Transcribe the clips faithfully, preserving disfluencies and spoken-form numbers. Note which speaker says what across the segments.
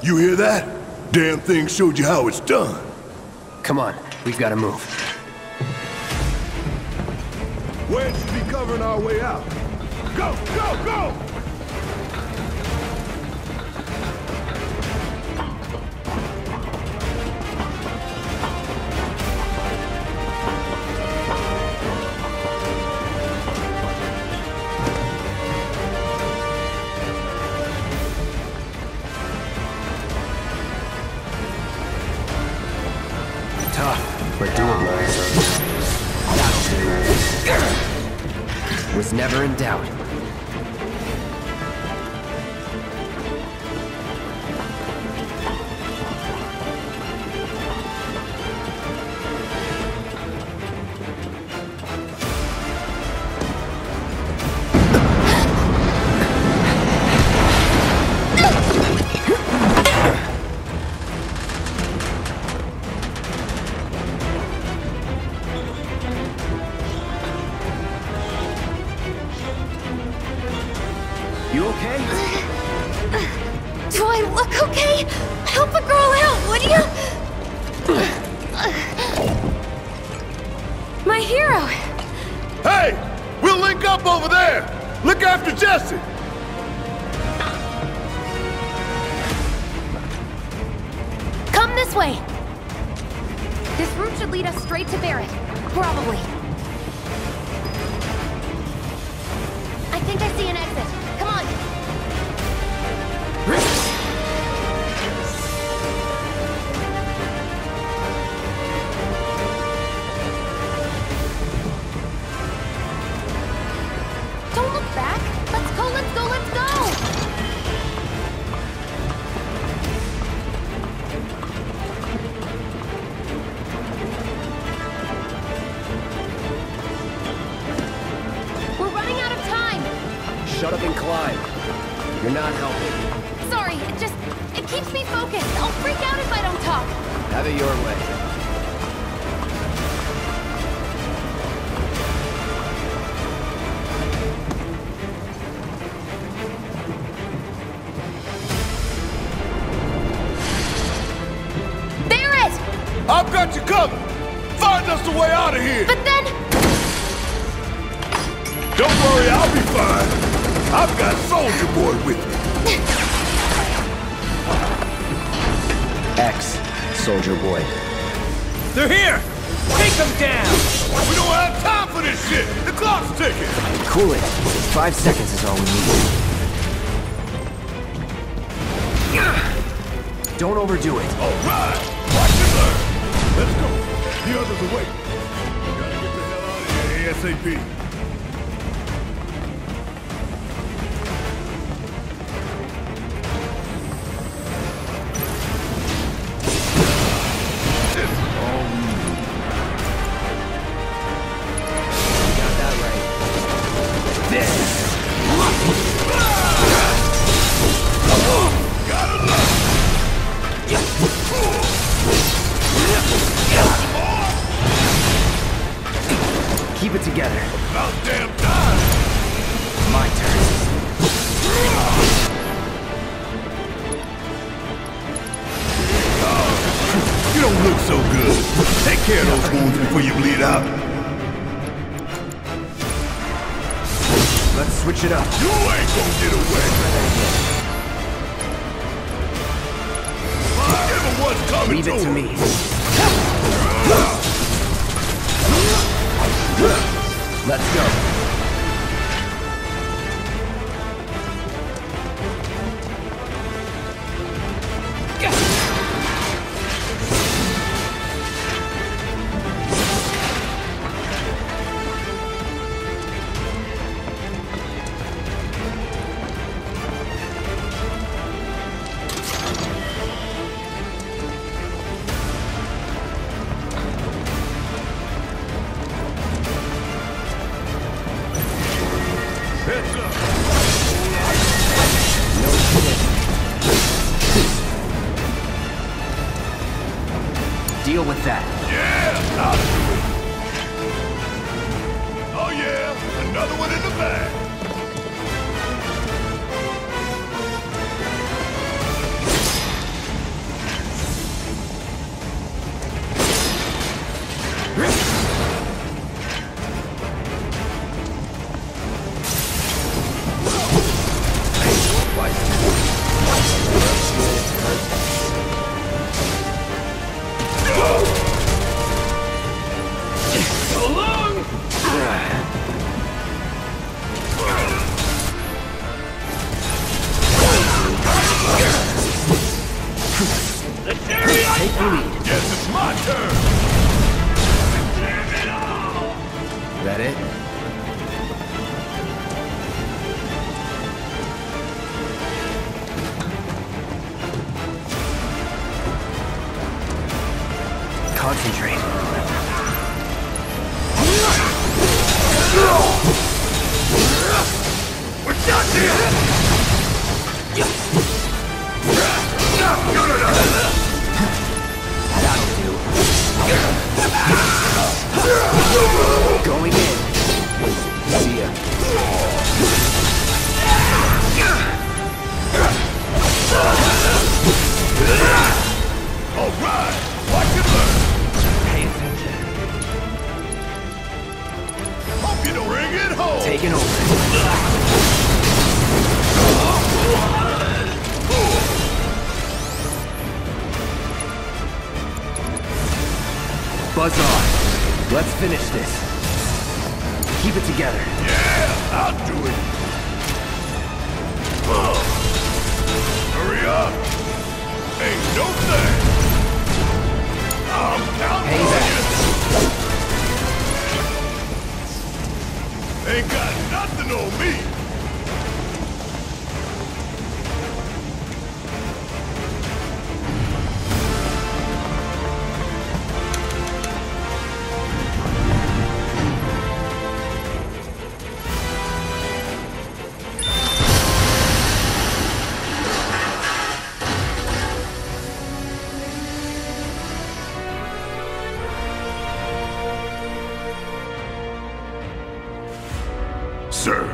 Speaker 1: You hear that? Damn thing showed you how it's done.
Speaker 2: Come on, we've got to move.
Speaker 1: Wedge should be covering our way out. Go, go, go!
Speaker 2: Tough, but doable. Was never in doubt.
Speaker 3: You okay?
Speaker 4: Do I look okay? Help a girl out, would you? My hero!
Speaker 1: Hey! We'll link up over there! Look after Jesse!
Speaker 4: Come this way! This route should lead us straight to Barrett. Probably. I think I see an exit. Come on! Don't look back! Let's go, let's go, let's go! We're running out of time!
Speaker 2: Shut up and climb. You're not helping.
Speaker 4: Sorry, it just... it keeps me focused. I'll freak out if I don't talk.
Speaker 2: Have it your way.
Speaker 4: Barrett!
Speaker 1: I've got you covered! Find us the way out of here!
Speaker 4: But then...
Speaker 1: Don't worry, I'll be fine. I've got Soldier Boy with me.
Speaker 2: X, Soldier Boy.
Speaker 3: They're here! Take them down!
Speaker 1: We don't have time for this shit! The clock's ticking!
Speaker 2: Cool it. Five seconds is all we need. Don't overdo it.
Speaker 1: All right! Watch and learn! Let's go! The others are waiting. Gotta get the hell out of here ASAP.
Speaker 2: Keep it together.
Speaker 1: About damn time!
Speaker 2: My turn.
Speaker 1: You don't look so good. Take care of those wounds before you bleed out.
Speaker 2: Let's switch it up.
Speaker 1: You ain't gonna get away. Give him what's coming
Speaker 2: Leave it to
Speaker 1: him.
Speaker 2: me. Let's go.
Speaker 1: Heads up.
Speaker 2: No shit. Deal with that.
Speaker 1: Yeah, out of here. Oh yeah, another one in the bag.
Speaker 3: Take the lead.
Speaker 1: Yes, it's my turn!
Speaker 2: That it?
Speaker 3: Concentrate.
Speaker 1: We're done here!
Speaker 3: That'll do. Going in.
Speaker 2: See ya.
Speaker 1: All right! Watch and learn!
Speaker 3: Pay attention.
Speaker 1: Hope you don't bring it home!
Speaker 3: Taking over.
Speaker 2: Buzz on. Let's finish this. Keep it together.
Speaker 1: Yeah, I'll do it. Oh. Hurry up. Ain't no thing. I'm counting
Speaker 2: Hang
Speaker 1: on
Speaker 2: back.
Speaker 1: you. Ain't got nothing on me. Sir.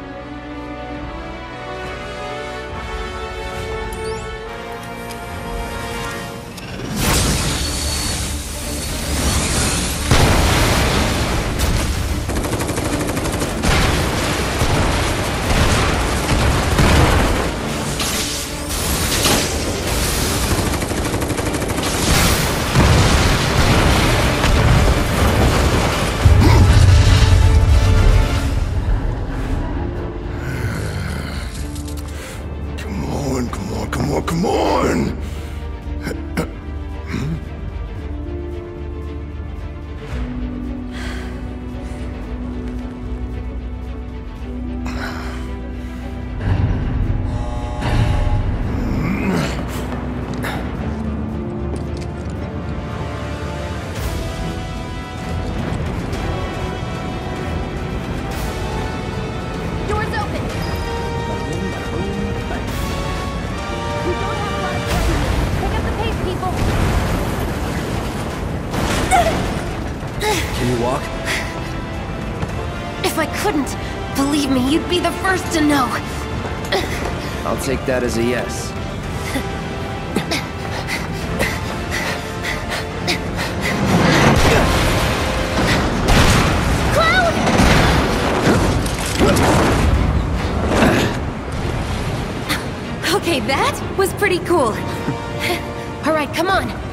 Speaker 1: Come on, come on, come on, come on!
Speaker 4: Doors open. We don't have a lot of time. Pick up the pace, people.
Speaker 2: Can you walk?
Speaker 4: If I couldn't, believe me, you'd be the first to know.
Speaker 2: I'll take that as a yes.
Speaker 4: Cloud! Okay, that was pretty cool. All right, come on.